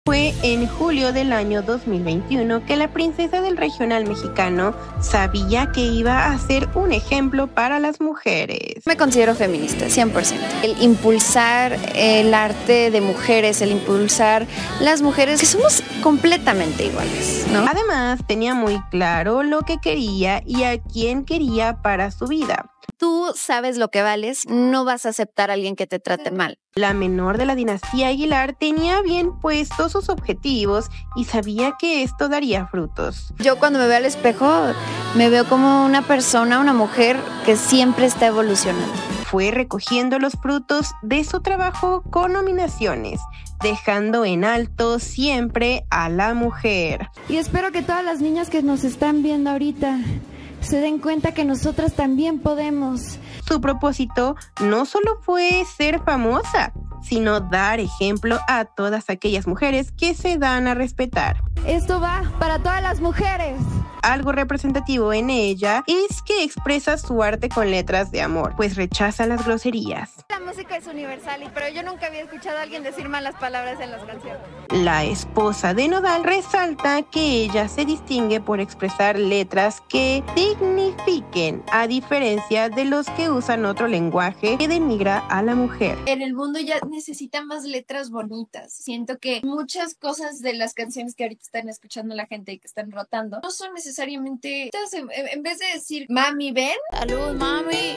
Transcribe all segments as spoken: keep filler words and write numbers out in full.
Fue en julio del año dos mil veintiuno que la princesa del regional mexicano sabía que iba a ser un ejemplo para las mujeres. Me considero feminista, cien por ciento. El impulsar el arte de mujeres, el impulsar las mujeres, que somos completamente iguales, ¿no? Además, tenía muy claro lo que quería y a quién quería para su vida. Tú sabes lo que vales, no vas a aceptar a alguien que te trate mal. La menor de la dinastía Aguilar tenía bien puestos sus objetivos y sabía que esto daría frutos. Yo cuando me veo al espejo me veo como una persona, una mujer que siempre está evolucionando. Fue recogiendo los frutos de su trabajo con nominaciones, dejando en alto siempre a la mujer. Y espero que todas las niñas que nos están viendo ahorita se den cuenta que nosotras también podemos. Su propósito no solo fue ser famosa, sino dar ejemplo a todas aquellas mujeres que se dan a respetar. Esto va para todas las mujeres. Algo representativo en ella es que expresa su arte con letras de amor, pues rechaza las groserías. La música es universal, pero yo nunca había escuchado a alguien decir malas palabras en las canciones. La esposa de Nodal resalta que ella se distingue por expresar letras que dignifiquen, a diferencia de los que usan otro lenguaje que denigra a la mujer. En el mundo ya necesita más letras bonitas. Siento que muchas cosas de las canciones que ahorita están escuchando la gente y que están rotando no son necesariamente, en, en vez de decir mami ven, salud mami,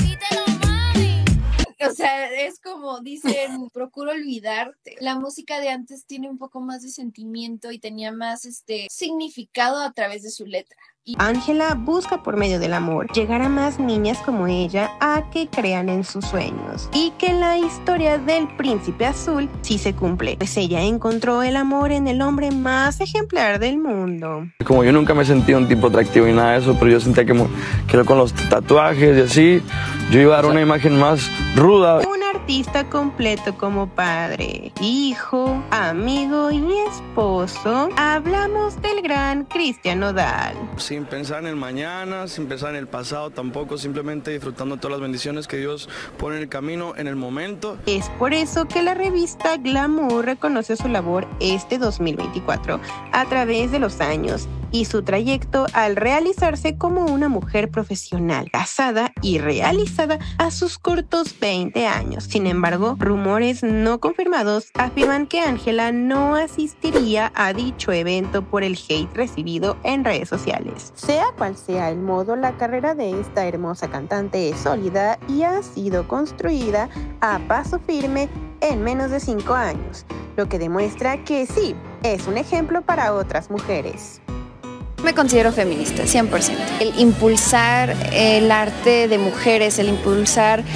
o sea, es como dicen, procuro olvidarte. La música de antes tiene un poco más de sentimiento y tenía más este significado a través de su letra. Ángela busca por medio del amor llegar a más niñas como ella a que crean en sus sueños y que la historia del príncipe azul sí se cumple, pues ella encontró el amor en el hombre más ejemplar del mundo. Como yo nunca me sentí un tipo atractivo y nada de eso, pero yo sentía que, que con los tatuajes y así, yo iba a dar una imagen más ruda. Un artista completo como padre, hijo, amigo y esposo. Hablamos del gran Cristian Nodal. Sin pensar en el mañana, sin pensar en el pasado tampoco, simplemente disfrutando todas las bendiciones que Dios pone en el camino, en el momento. Es por eso que la revista Glamour reconoce su labor este dos mil veinticuatro a través de los años y su trayecto al realizarse como una mujer profesional, casada y realizada a sus cortos veinte años. Sin embargo, rumores no confirmados afirman que Ángela no asistiría a dicho evento por el hate recibido en redes sociales. Sea cual sea el modo, la carrera de esta hermosa cantante es sólida y ha sido construida a paso firme en menos de cinco años, lo que demuestra que sí, es un ejemplo para otras mujeres. Me considero feminista, cien por ciento. El impulsar el arte de mujeres, el impulsar